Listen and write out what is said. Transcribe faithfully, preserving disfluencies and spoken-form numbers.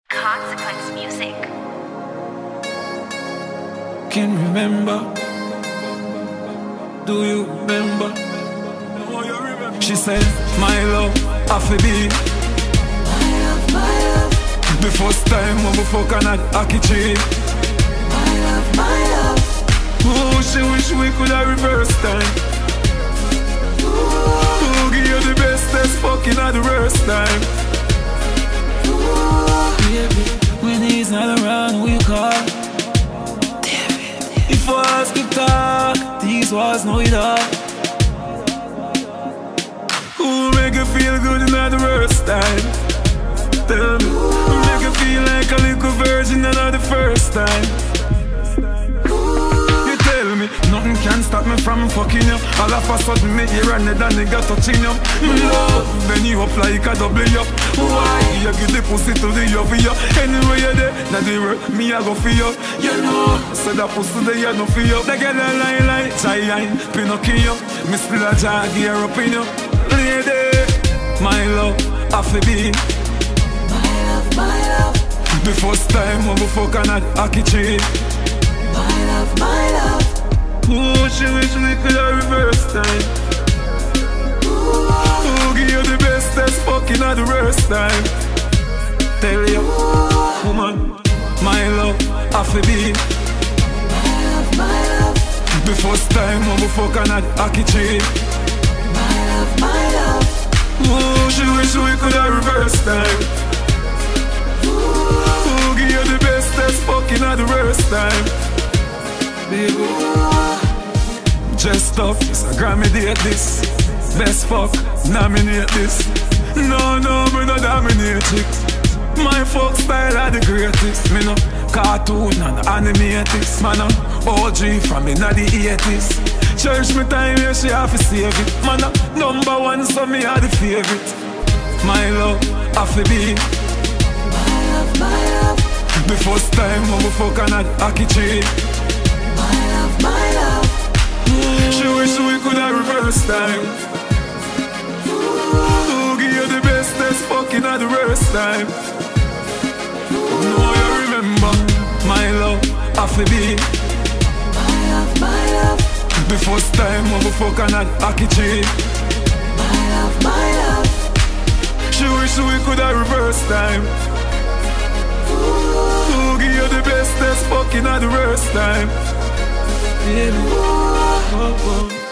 Consequence Music. Can remember? Do you remember? She said, my love, I feel be My love, my love. the first time when we fuck on that hockey tree. My love, my love. Oh, she wish we could have reverse time. Oh, give you the bestest fucking at the worst time. Baby, when he's not around, we call. If I ask to talk, these was no it all. Who make you feel good in the worst time? Tell me, who make you feel like a little virgin in the first time? You tell me, nothing can stop me from fucking you. All of a sudden me hear another nigga touching you. Me love, then you up like a double up. Why? You give the pussy to the over you. Anyway you're there, now the work, me I go for you. You know, so that pussy there you no for you. They get a line like giant, Pinocchio. Me still a jag here up in you. Lady, my love, I feel be My love, my love. the first time when we fuck on that hockey tree. My love, my love. Oh, she wish we could have reverse time. Oh, give you the bestest fucking at the worst time. Tell you, woman, my love, I feel be My love, my love. the first time when we fuck on that hockey tree. My love, my love. Oh, she wish we could have reverse time. Oh, give you the bestest fucking at the worst time. Baby, just up, it's a Grammy date this. Best fuck, nominate this. No, no, me no dominate chicks. My fuck style are the greatest. Me no cartoon and animatics. Man, I'm O G from in the eighties. Church me time, yeah, she have to save it. Man, I'm number one, so me are the favorite. My love, I feel be My love, my love. the first time when we fuck on that hockey tree. My love, my love. She wish we could have reverse time. Oh, give you the bestest fucking at the worst time. No, you remember, my love, I feel be My love, my love. the first time when we fuck on that hockey tree. My love, my love. She wish we could have reverse time. Oh, give you the bestest fucking at the worst time. Baby, oh, oh.